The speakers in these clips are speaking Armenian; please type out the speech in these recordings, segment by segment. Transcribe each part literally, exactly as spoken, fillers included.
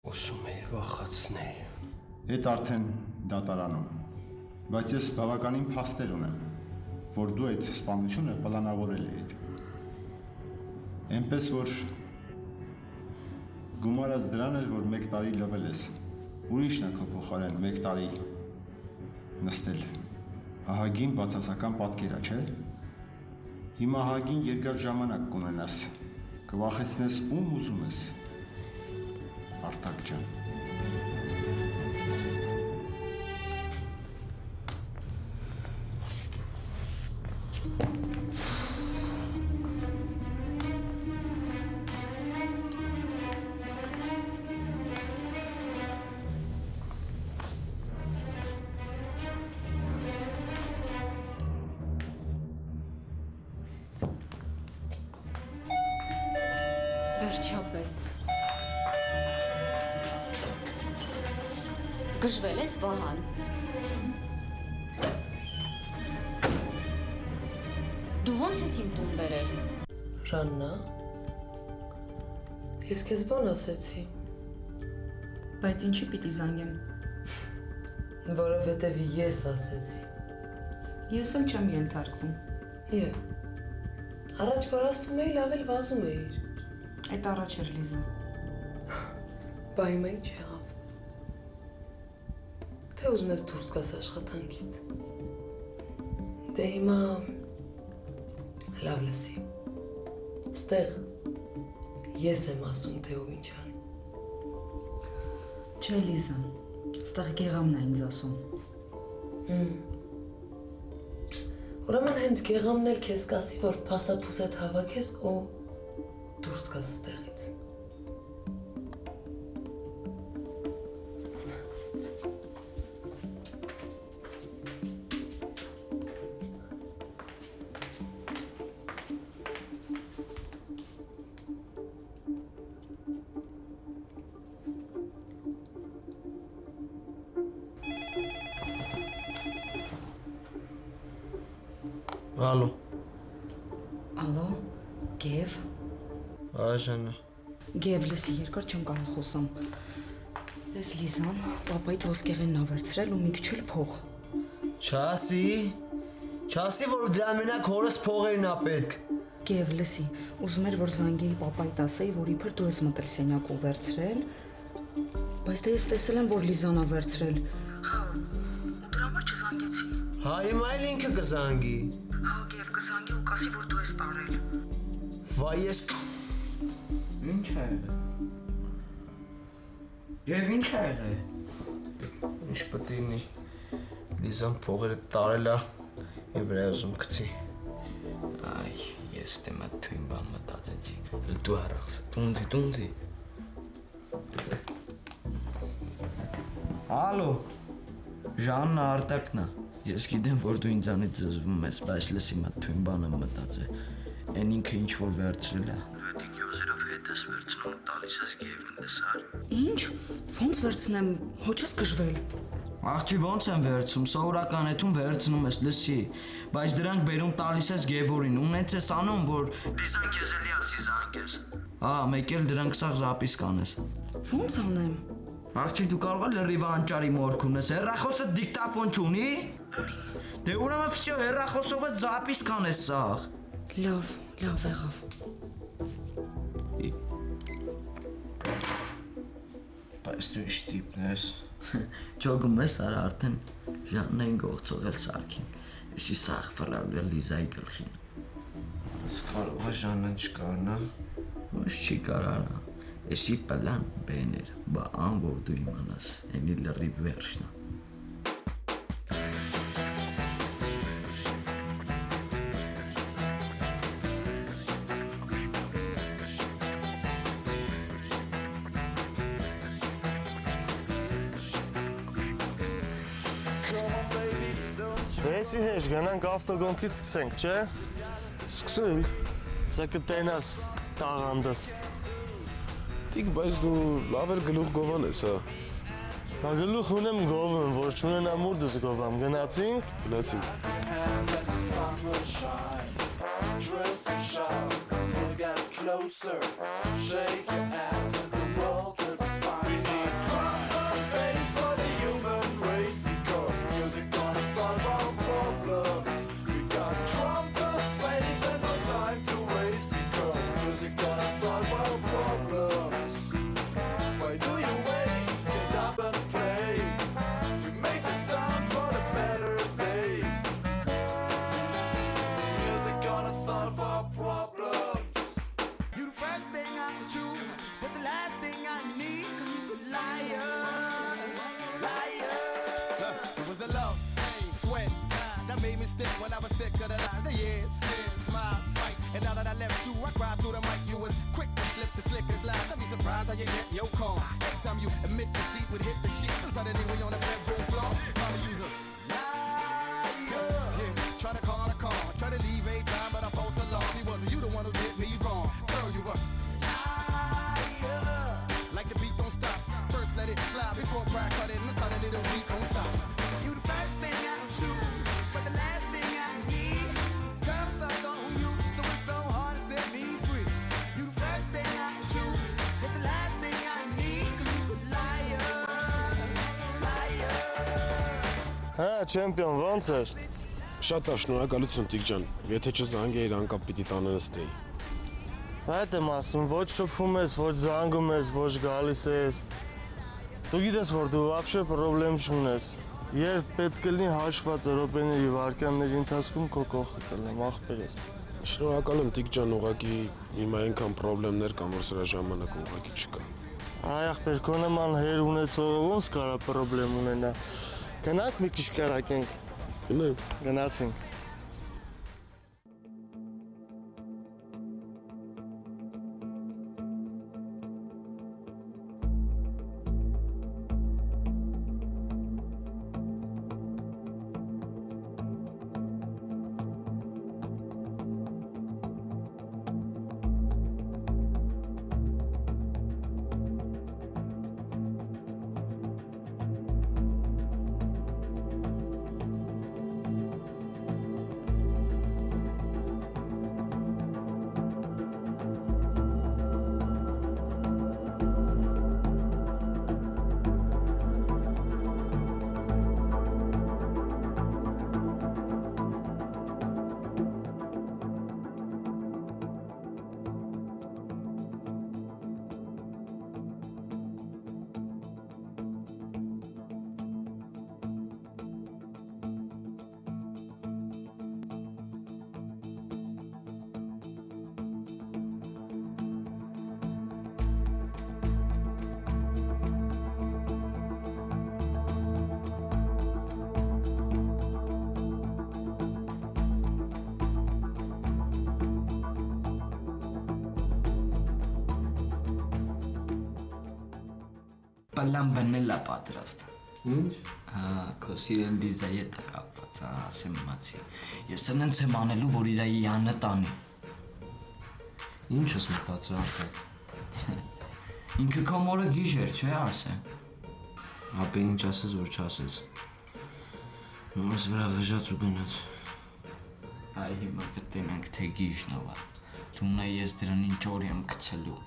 Ուզում էի վախացնել։ Էդ արդեն դատարանում, բայց ես բավականին փաստեր ունեմ, որ դու այդ սպանությունը պլանավորել էիր։ Էնպես որ գումարած դրան էլ, որ մեկ տարի լվել ես, ուրիշն է քո փոխարեն մեկ տարի նստել։ Ահագին բացասական պատկեր է, չէ՞։ Հիմա ահագին երկար ժամանակ կունենաս, կվախեցնես ում ուզում ես, Արտակ ջան։ Վերջապես։ Գժվել ես Վահան։ Դու ոնց ես իմ տուն բերել։ Ռաննա, ես քեզ բան ասեցի։ Բայց ինչի պիտի զանգեմ։ Որովհետև ես ասեցի։ Ես էլ չեմ ենթարկվում։ Եվ առաջ որ ասում էի, լավ էլ վազում էիր։ Այդ առաջ էր Լիզա։ Բա հիմա ինչ եղավ։ Թե ուզում ես դուրս գաս աշխատանքից։ Դե հիմա լավ լսի։ Ստեղ ես եմ ասում, թե ով ինչ անի։ Չէ, Լիզա, ստեղ Գեղամն է ինձ ասում։ Ուրեմն հենց Գեղամն էլ քեզ կասի, որ փասափուսեդ հավաքես ու դուրս գաս ստեղից։ Ալո։ Ալո, Գև։ Այժանա։ Գև, լսի, երկար չեմ կարող խոսամ։ Ես Լիզան, պապայիդ ոսկեղենն ավերցրել ու մի քիչ էլ փող։ Չասի, չասի, որ դրա մենակ հորս փողերն ա պետք։ Գև, լսի, ուզում էր, որ զանգեի պապայիդ ասեի, որ իբր դու ես մտել սենյակ ու վերցրել, բայց դե ես տեսել եմ, որ Լիզան ա վերցրել։ Հա, ու դրա համար չզանգեցի։ Հա, հիմա էլ ինքը կզանգի։ Հա, Գև, կզանգի ու կասի, որ դու ես տարել։ Վայ, ես Ինչ է եղել։ Եվ ինչ է եղել։ ինչ պետք է լինի։ Լիզան փողերը տարել ա եւ վրայազում գցի։ Այ, ես դե մա թույն բան մտածեցի։ Դու առախսը, տունձի, տունձի։ Ալո։ Ժաննա Արտակն է։ Ես գիտեմ, որ դու ինձանից զզվում ես, բայց լսի մա թույն բան եմ մտածել։ Այն ինքը ինչ որ վերցրել է։ Դու գյուզերով հետ ես վերցնում ու տալիս ես Գևին լսար։ Ինչ, ոնց վերցնեմ, հոչ ես գժվել։ Աղջի ոնց եմ վերցում, սովորական էթում վերցնում ես, լսի, բայց դրանք բերում տալիս ես Գևորին, ունեց ես անում, որ Լիզան քեզ էլի ասի զանգես։ Հա, մեկ էլ դրանք սաղ զապիս կանես։ Ոնց անեմ։ Աղջի դու կարող ես լրիվ անճարի մորք ունես, հեռախոսը դիկտաֆոն չունի։ Դե ուրեմն վճո հեռախոսով զապիս կանես սաղ։ Լավ, լավ եղավ։ Բայց դու ինչ տիպն ես։ Ճոգում ես արա արդեն Ժաննային գողցողել Սարգին։ Էսի սաղ ֆռավլը Լիզայի գլխին։ Ես կարող է Ժաննան չկարնա։ Ոչ չի կարարա։ Էսի պլան բեներ, բա ան որ դու իմանաս, էնի լրիվ վերջն է։ Դեսի հեշ, գնանք ավտոգոնքից սկսենք, չէ։ Սկսենք։ Սա կտենաս տաղանդս։ Տիկ, բայց դու լավ էլ գլուխ գովան ես, հա։ Բա գլուխ ունեմ գովում, որ չունենա մուրդս գովամ, գնացինք։ Գնացինք։ Closer, shake your ass and the world will be fine. stick when I was sick of the lies. The years, tears, smiles, fight. And now that I left you, I cried through the mic. You was quick to slip the slickest lies. I'd be surprised how you get your calm. Every time you admit the seat would hit the sheets. And suddenly we on the bedroom floor. How to use a liar. Yeah, try to call a call. Try to leave a time, but I false alarm. He wasn't you the one who did me wrong. Girl, you were liar. Like the beat don't stop. First let it slide before crack cut it. And suddenly the week on top. You the first thing I choose, but the last thing I need. Girl, I'm stuck on you, so it's so hard to set me free. You the first thing I choose, but the last thing I need. Cause you a liar, liar. Հա, չեմպիոն, ո՞նց էր։ Շատ լավ, շնորհակալություն Տիկ ջան։ Եթե չզանգեիր, անկապ պիտի տանը նստեի։ Այդ եմ ասում, ոչ շփվում ես, ոչ զանգում ես, ոչ գալիս ես։ Դու գիտես, որ դու вообще պրոբլեմ չունես։ Երբ պետք կլինի հաշված րոպեների վայրկյանների ընթացքում քո կողքը կլինեմ, ախպեր ես։ Շնորհակալ եմ Տիկ ջան, ուղղակի հիմա այնքան խնդիրներ կան, որ սրա ժամանակը ուղղակի չկա։ Այ ախպեր, քո նման հեր ունեցողը ոնց կարա պրոբլեմ ունենա։ Գնանք մի քիչ կարակենք։ Գնանք։ Գնացինք։ Պլան բնելա պատրաստ։ Ինչ։ Հա, քո սիրել դիզայի հետ կապված, հա, ասեմ մացի։ Ես այնց եմ անելու, որ իր Յանը տանի։ Ինչ ես մտածել արդեն։ Ինքը քո մորը գիժեր, չէ՞ ասեմ։ Ապա ինչ ասես, որ չասես։ Նորս վրա վժած ու գնաց։ Այ հիմա կտենանք թե գիժն ով է։ Դու նա ես դրան ինչ օր եմ գցելու։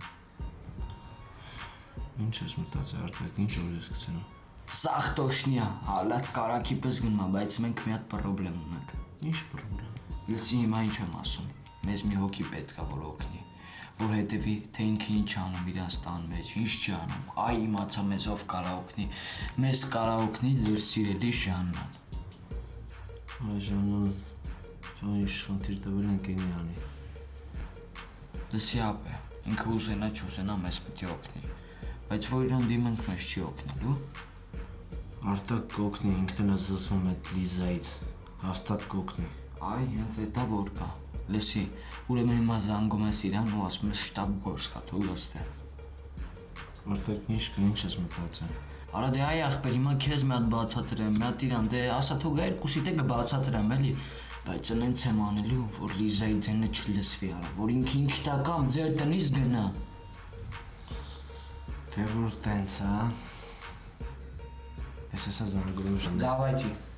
Ինչ ես մտածել արդյոք, ինչ օր ես գցելու։ Սաղ տոշնիա, հալած կարակի պես գնում է, բայց մենք մի հատ պրոբլեմ ունենք։ Ինչ պրոբլեմ։ Ես հիմա ինչ եմ ասում։ Մեզ մի հոգի պետք է, որ օգնի, որ հետևի, թե ինքը ինչ անում իրանց տան մեջ, ինչ չի անում։ Այ իմացա մեզ ով կարա օգնի։ Մեզ կարա օգնի ձեր սիրելի Ժաննան։ Այ Ժաննան, թող ինչ խնդիր տվել ենք էնի անի։ Լսի ապե, ինքը ուզենա չուզենա մեզ պիտի օգնի։ Բայց որ իրան դիմենք մեզ չի օգնելու։ Արտակ կօգնի, ինքն է զսվում այդ Լիզայից, հաստատ կօգնի։ Այ հենց էտա որ կա։ Լսի, ուրեմն հիմա զանգում ես իրան ու ասում ես շտաբ գործ կա, թող ոստե։ Արտակ ինչ կա, ինչ ես մտածել։ Արա դե այ ախպեր, հիմա քեզ մի հատ բացատրեմ, մի հատ իրան, դե ասա թող երկուսի դե կբացատրեմ էլի։ Բայց այնց եմ անելու, որ Լիզայի ձենը չլսվի արա, որ ինքը ինքնական ձեր տնից գնա։ Թե որ տենց, հա։ Ես էսա զանգում եմ Ժաննան։ Давайте.